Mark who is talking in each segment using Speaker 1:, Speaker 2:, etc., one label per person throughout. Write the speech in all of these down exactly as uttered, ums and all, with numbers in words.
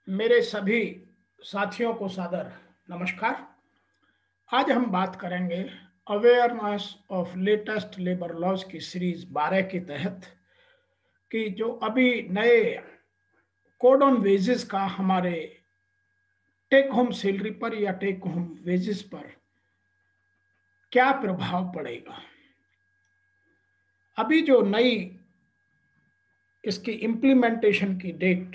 Speaker 1: मेरे सभी साथियों को सादर नमस्कार। आज हम बात करेंगे awareness of latest labour laws की सीरीज बारह के तहत कि जो अभी नए कोड ऑन वेजेस का हमारे टेक होम सैलरी पर या टेक होम वेजेस पर क्या प्रभाव पड़ेगा। अभी जो नई इसकी इम्प्लीमेंटेशन की डेट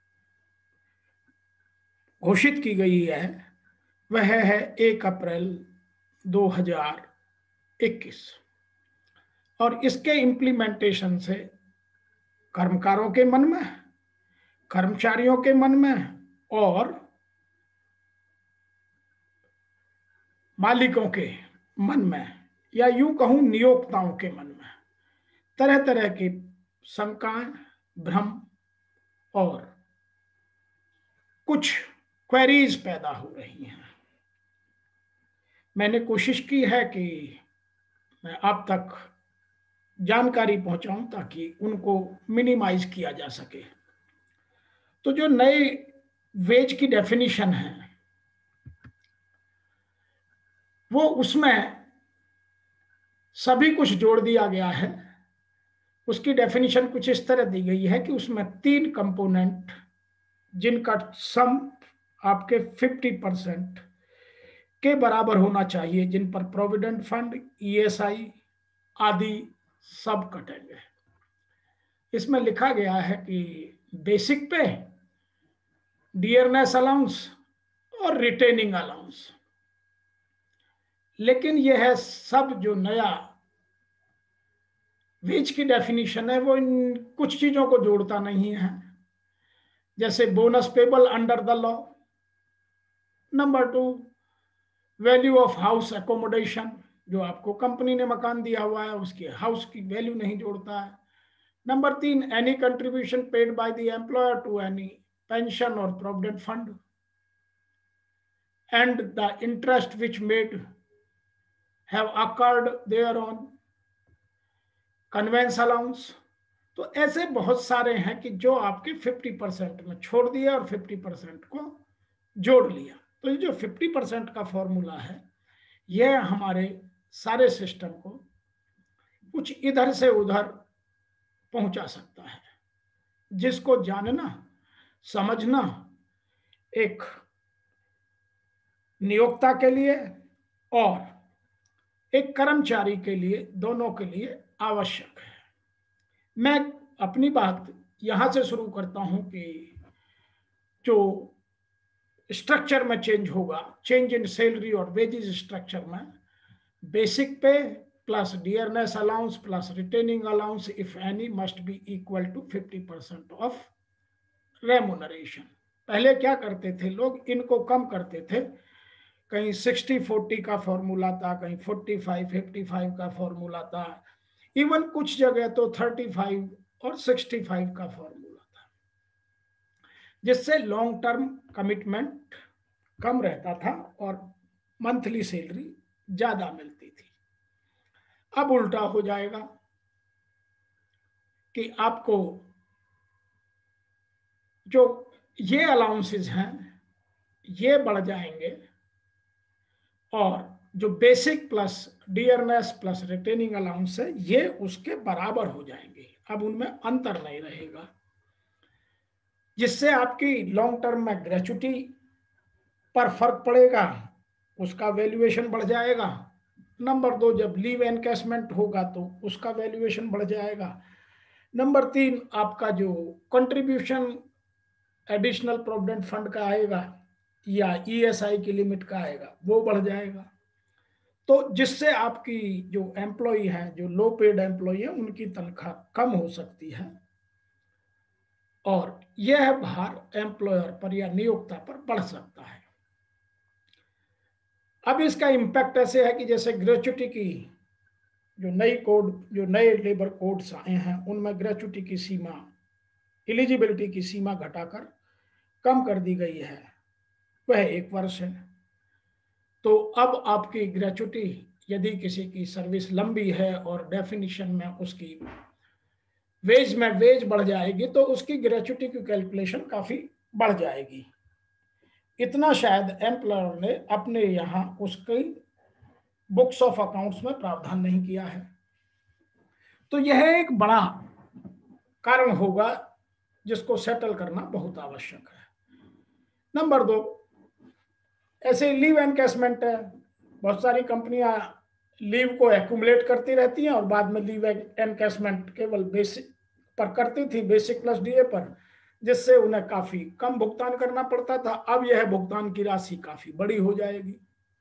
Speaker 1: घोषित की गई है वह है एक अप्रैल दो हज़ार इक्कीस और इसके इम्प्लीमेंटेशन से कर्मकारों के मन में, कर्मचारियों के मन में और मालिकों के मन में या यूं कहूं नियोक्ताओं के मन में तरह तरह की शंकाएं, भ्रम और कुछ क्वेरीज पैदा हो रही हैं। मैंने कोशिश की है कि मैं आप तक जानकारी पहुंचाऊं ताकि उनको मिनिमाइज किया जा सके। तो जो नए वेज की डेफिनेशन है वो उसमें सभी कुछ जोड़ दिया गया है। उसकी डेफिनेशन कुछ इस तरह दी गई है कि उसमें तीन कंपोनेंट जिनका सम आपके पचास परसेंट के बराबर होना चाहिए, जिन पर प्रोविडेंट फंड, ईएसआई आदि सब कटेंगे। इसमें लिखा गया है कि बेसिक पे, डियरनेस अलाउंस और रिटेनिंग अलाउंस। लेकिन यह है सब जो नया वेज की डेफिनेशन है वो इन कुछ चीजों को जोड़ता नहीं है, जैसे bonus payable under the law. Number two, value of house accommodation, जो आपको कंपनी ने मकान दिया हुआ है उसकी हाउस की वैल्यू नहीं जोड़ता है। नंबर तीन, any contribution paid by the employer to any pension और provident fund and the interest which made have accrued thereon, conveyance allowance. तो ऐसे बहुत सारे हैं कि जो आपके पचास परसेंट में छोड़ दिया और पचास परसेंट को जोड़ लिया। तो ये जो पचास परसेंट का फॉर्मूला है यह हमारे सारे सिस्टम को कुछ इधर से उधर पहुंचा सकता है, जिसको जानना समझना एक नियोक्ता के लिए और एक कर्मचारी के लिए, दोनों के लिए आवश्यक है। मैं अपनी बात यहां से शुरू करता हूं कि जो स्ट्रक्चर में चेंज होगा, चेंज इन सैलरी और वेजेस स्ट्रक्चर में, basic pay plus dearness allowance plus retaining allowance if any must be equal to fifty percent of remuneration. पहले क्या करते थे लोग, इनको कम करते थे, कहीं सिक्सटी फोर्टी का फॉर्मूला था, कहीं फोर्टी फाइव फिफ्टी फाइव का फॉर्मूला था, इवन कुछ जगह तो थर्टी फाइव और सिक्सटी फाइव का फॉर्मूला था, जिससे लॉन्ग टर्म कमिटमेंट कम रहता था और मंथली सैलरी ज्यादा मिलती थी। अब उल्टा हो जाएगा कि आपको जो ये अलाउंसेस हैं ये बढ़ जाएंगे और जो basic plus dearness plus retaining allowance है ये उसके बराबर हो जाएंगे। अब उनमें अंतर नहीं रहेगा, जिससे आपकी लॉन्ग टर्म में ग्रेच्युटी पर फर्क पड़ेगा, उसका वैल्यूएशन बढ़ जाएगा। नंबर दो, जब लीव एनकैशमेंट होगा तो उसका वैल्यूएशन बढ़ जाएगा। नंबर तीन, आपका जो कंट्रीब्यूशन एडिशनल प्रोविडेंट फंड का आएगा या ईएसआई की लिमिट का आएगा वो बढ़ जाएगा। तो जिससे आपकी जो एम्प्लॉय है, जो लो पेड एम्प्लॉय है, उनकी तनख्वाह कम हो सकती है और यह भार एम्प्लॉयर पर या नियोक्ता पर बढ़ सकता है। अब इसका इम्पैक्ट ऐसे है कि जैसे ग्रेच्युटी की जो नई कोड, जो नए लेबर कोड्स आए हैं उनमें ग्रेच्युटी की सीमा, एलिजिबिलिटी की सीमा घटाकर कम कर दी गई है, वह एक वर्ष है। तो अब आपकी ग्रेच्युटी, यदि किसी की सर्विस लंबी है और डेफिनेशन में उसकी वेज में वेज बढ़ जाएगी तो उसकी ग्रेच्युटी की कैलकुलेशन काफी बढ़ जाएगी। इतना शायद एम्प्लॉयर ने अपने यहाँ उसकी बुक्स ऑफ अकाउंट्स में प्रावधान नहीं किया है। तो यह एक बड़ा कारण होगा जिसको सेटल करना बहुत आवश्यक है। नंबर दो, ऐसे लीव एनकैशमेंट है। बहुत सारी कंपनियां लीव को एक्यूमुलेट करती रहती हैं और बाद में लीव एनकैशमेंट केवल बेसिक पर करती थी, बेसिक प्लस डीए पर, जिससे उन्हें काफी कम भुगतान करना पड़ता था। अब यह भुगतान की राशि काफी बड़ी हो जाएगी।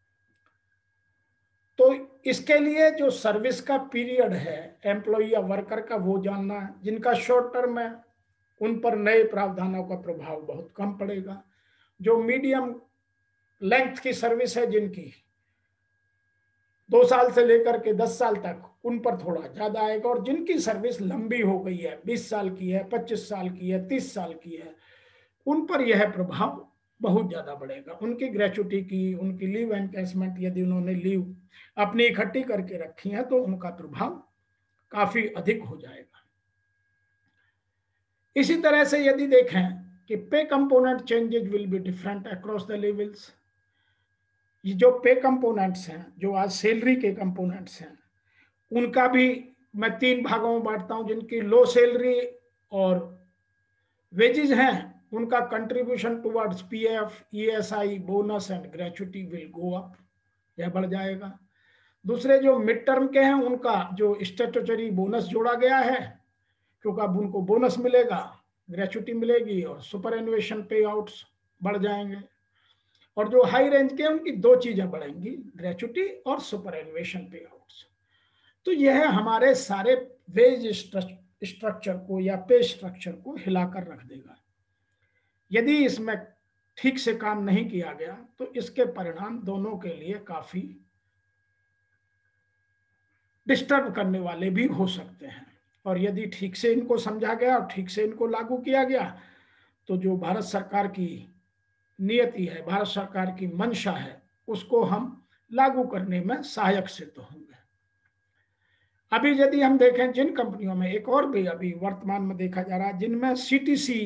Speaker 1: तो इसके लिए जो सर्विस का पीरियड है एम्प्लॉय या वर्कर का, वो जानना है। जिनका शॉर्ट टर्म है उन पर नए प्रावधानों का प्रभाव बहुत कम पड़ेगा। जो मीडियम लेंथ की सर्विस है, जिनकी दो साल से लेकर के दस साल तक, उन पर थोड़ा ज्यादा आएगा। और जिनकी सर्विस लंबी हो गई है, बीस साल की है, पच्चीस साल की है, तीस साल की है, उन पर यह प्रभाव बहुत ज्यादा बढ़ेगा। उनकी ग्रेचुटी की, उनकी लीव एनकैशमेंट, यदि उन्होंने लीव अपनी इकट्ठी करके रखी है तो उनका प्रभाव काफी अधिक हो जाएगा। इसी तरह से यदि देखें कि pay component changes will be different across the levels. ये जो पे कंपोनेंट्स हैं, जो आज सैलरी के कंपोनेंट्स हैं, उनका भी मैं तीन भागों में बांटता हूं। जिनकी लो सैलरी और वेजेस हैं, उनका contribution towards PF, ESI, bonus and gratuity will go up, यह बढ़ जाएगा। दूसरे जो मिड टर्म के हैं, उनका जो स्टैट्यूटरी बोनस जोड़ा गया है, क्योंकि अब उनको बोनस मिलेगा, ग्रेचुटी मिलेगी और सुपर एनुएशन पे आउट्स बढ़ जाएंगे। और जो हाई रेंज के, उनकी दो चीजें बढ़ेंगी, ग्रेचुटी और सुपर एनुएशन पे आउट्स। तो यह हमारे सारे वेज स्ट्रक्चर को या पे स्ट्रक्चर को हिलाकर रख देगा। यदि इसमें ठीक से काम नहीं किया गया तो इसके परिणाम दोनों के लिए काफी डिस्टर्ब करने वाले भी हो सकते हैं। और यदि ठीक से इनको समझा गया और ठीक से इनको लागू किया गया तो जो भारत सरकार की नियति है, भारत सरकार की मंशा है, उसको हम लागू करने में सहायक सिद्ध होंगे। अभी यदि हम देखें जिन कंपनियों में, एक और भी अभी वर्तमान में देखा जा रहा है, जिनमें सीटीसी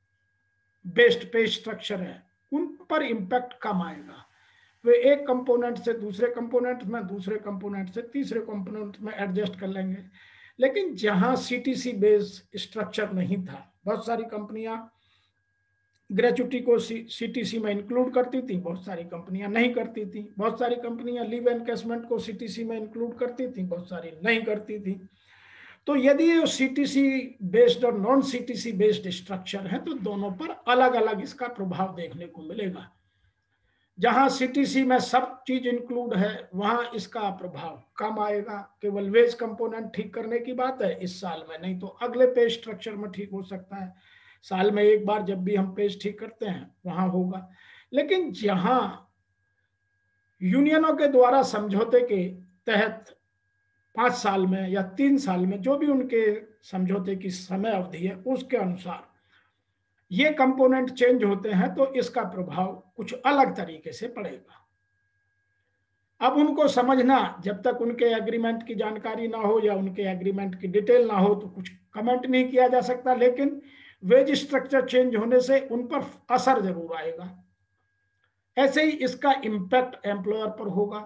Speaker 1: बेस्ड पे स्ट्रक्चर है, उन पर इंपैक्ट कम आएगा। वे एक कंपोनेंट से दूसरे कंपोनेंट में, दूसरे कंपोनेंट से तीसरे कंपोनेंट में एडजस्ट कर लेंगे। लेकिन जहां सीटीसी बेस्ड स्ट्रक्चर नहीं था, बहुत सारी कंपनियां ग्रेचुटी को सीटीसी में इंक्लूड करती थी, बहुत सारी कंपनियां नहीं करती थी। बहुत सारी कंपनियां लीव एनकैशमेंट को सीटीसी में इंक्लूड करती थी, बहुत सारी नहीं करती थी। तो यदि ये सीटीसी बेस्ड और नॉन सीटीसी बेस्ड स्ट्रक्चर है तो दोनों पर अलग अलग इसका प्रभाव देखने को मिलेगा। जहां सीटीसी में सब चीज इंक्लूड है वहां इसका प्रभाव कम आएगा। केवल वेज कंपोनेंट ठीक करने की बात है इस साल में, नहीं तो अगले पे स्ट्रक्चर में ठीक हो सकता है। साल में एक बार जब भी हम पेज ठीक करते हैं वहां होगा। लेकिन जहां यूनियनों के द्वारा समझौते के तहत पांच साल में या तीन साल में, जो भी उनके समझौते की समय अवधि है, उसके अनुसार ये कंपोनेंट चेंज होते हैं तो इसका प्रभाव कुछ अलग तरीके से पड़ेगा। अब उनको समझना, जब तक उनके एग्रीमेंट की जानकारी ना हो या उनके एग्रीमेंट की डिटेल ना हो तो कुछ कमेंट नहीं किया जा सकता। लेकिन वेज स्ट्रक्चर चेंज होने से उन पर असर जरूर आएगा। ऐसे ही इसका इम्पैक्ट एम्प्लॉयर पर होगा।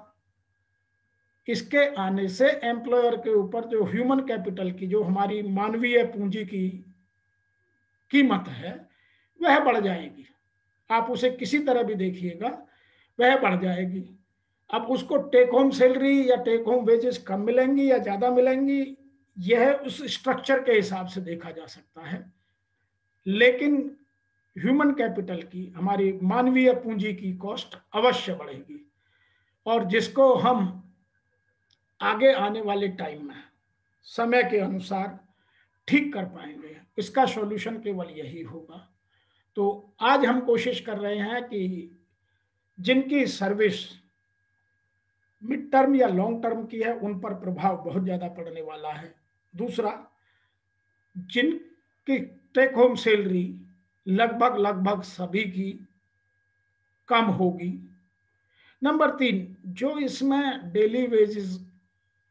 Speaker 1: इसके आने से एम्प्लॉयर के ऊपर जो ह्यूमन कैपिटल की, जो हमारी मानवीय पूंजी की कीमत है, वह बढ़ जाएगी। आप उसे किसी तरह भी देखिएगा, वह बढ़ जाएगी। अब उसको टेक होम सैलरी या टेक होम वेजेस कम मिलेंगी या ज्यादा मिलेंगी, यह उस स्ट्रक्चर के हिसाब से देखा जा सकता है। लेकिन ह्यूमन कैपिटल की, हमारी मानवीय पूंजी की कॉस्ट अवश्य बढ़ेगी, और जिसको हम आगे आने वाले टाइम में समय के अनुसार ठीक कर पाएंगे। इसका सॉल्यूशन केवल यही होगा। तो आज हम कोशिश कर रहे हैं कि जिनकी सर्विस मिड टर्म या लॉन्ग टर्म की है उन पर प्रभाव बहुत ज्यादा पड़ने वाला है। दूसरा, जिनकी टेक होम सैलरी लगभग लगभग सभी की कम होगी। नंबर तीन, जो इसमें डेली वेजेस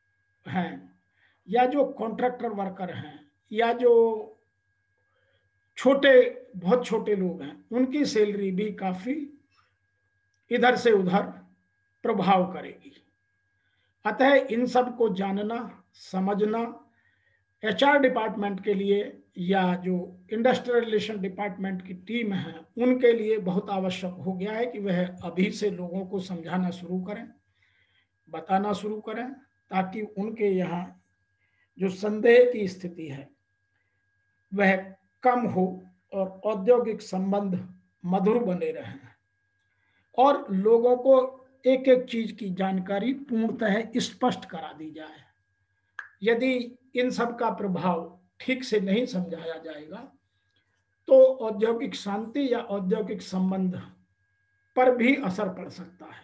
Speaker 1: हैं या जो कॉन्ट्रैक्टर वर्कर हैं या जो छोटे बहुत छोटे लोग हैं, उनकी सैलरी भी काफी इधर से उधर प्रभाव करेगी। अतः इन सब को जानना समझना एचआर डिपार्टमेंट के लिए या जो इंडस्ट्रियल रिलेशन डिपार्टमेंट की टीम है उनके लिए बहुत आवश्यक हो गया है कि वह अभी से लोगों को समझाना शुरू करें, बताना शुरू करें, ताकि उनके यहाँ जो संदेह की स्थिति है वह कम हो और औद्योगिक संबंध मधुर बने रहें और लोगों को एक एक चीज की जानकारी पूर्णतः स्पष्ट करा दी जाए। यदि इन सब का प्रभाव ठीक से नहीं समझाया जाएगा तो औद्योगिक शांति या औद्योगिक संबंध पर भी असर पड़ सकता है।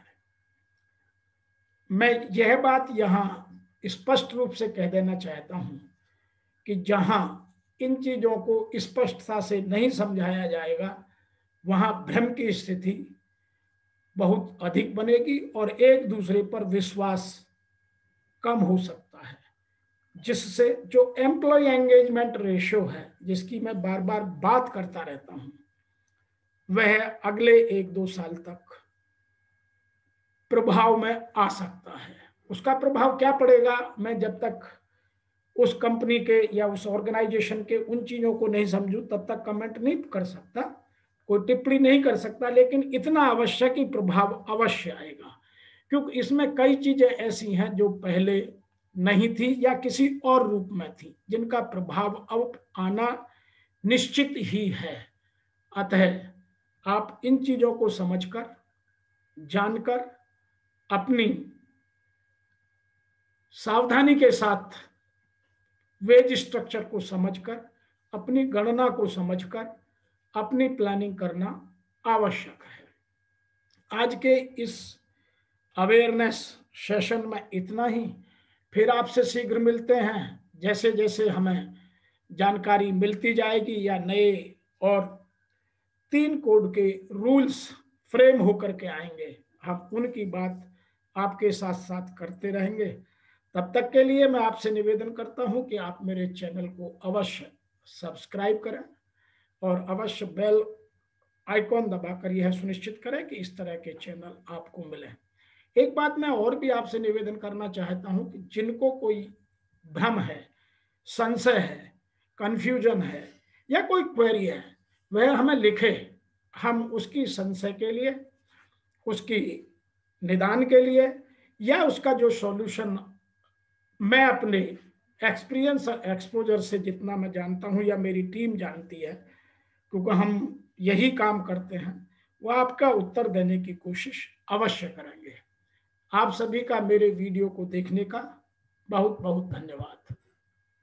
Speaker 1: मैं यह बात यहां स्पष्ट रूप से कह देना चाहता हूं कि जहां इन चीजों को स्पष्टता से नहीं समझाया जाएगा वहां भ्रम की स्थिति बहुत अधिक बनेगी और एक दूसरे पर विश्वास कम हो सकता है, जिससे जो एम्प्लॉय एंगेजमेंट रेशियो है जिसकी मैं बार बार बात करता रहता हूं वह अगले एक दो साल तक प्रभाव में आ सकता है। उसका प्रभाव क्या पड़ेगा मैं जब तक उस कंपनी के या उस ऑर्गेनाइजेशन के उन चीजों को नहीं समझूं तब तक कमेंट नहीं कर सकता, कोई टिप्पणी नहीं कर सकता, लेकिन इतना आवश्यक कि प्रभाव अवश्य आएगा, क्योंकि इसमें कई चीजें ऐसी हैं जो पहले नहीं थी या किसी और रूप में थी जिनका प्रभाव अब आना निश्चित ही है। अतः आप इन चीजों को समझकर जानकर अपनी सावधानी के साथ वेज स्ट्रक्चर को समझकर अपनी गणना को समझकर अपनी प्लानिंग करना आवश्यक है। आज के इस अवेयरनेस सेशन में इतना ही। फिर आपसे शीघ्र मिलते हैं। जैसे जैसे हमें जानकारी मिलती जाएगी या नए और तीन कोड के रूल्स फ्रेम होकर के आएंगे, हम उनकी बात आपके साथ साथ करते रहेंगे। तब तक के लिए मैं आपसे निवेदन करता हूं कि आप मेरे चैनल को अवश्य सब्सक्राइब करें और अवश्य बेल आइकॉन दबाकर यह सुनिश्चित करें कि इस तरह के चैनल आपको मिलें। एक बात मैं और भी आपसे निवेदन करना चाहता हूं कि जिनको कोई भ्रम है, संशय है, कंफ्यूजन है या कोई क्वेरी है वह हमें लिखे। हम उसकी संशय के लिए, उसकी निदान के लिए या उसका जो सॉल्यूशन मैं अपने एक्सपीरियंस और एक्सपोजर से जितना मैं जानता हूं या मेरी टीम जानती है, क्योंकि हम यही काम करते हैं, वो आपका उत्तर देने की कोशिश अवश्य करेंगे। आप सभी का मेरे वीडियो को देखने का बहुत बहुत धन्यवाद।